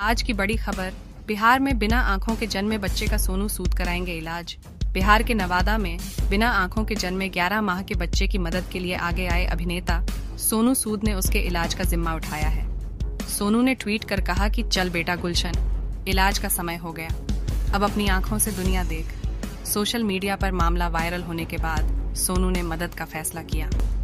आज की बड़ी खबर। बिहार में बिना आंखों के जन्मे बच्चे का सोनू सूद कराएंगे इलाज। बिहार के नवादा में बिना आंखों के जन्मे 11 माह के बच्चे की मदद के लिए आगे आए अभिनेता सोनू सूद ने उसके इलाज का जिम्मा उठाया है। सोनू ने ट्वीट कर कहा कि चल बेटा गुलशन, इलाज का समय हो गया, अब अपनी आंखों से दुनिया देख। सोशल मीडिया पर मामला वायरल होने के बाद सोनू ने मदद का फैसला किया।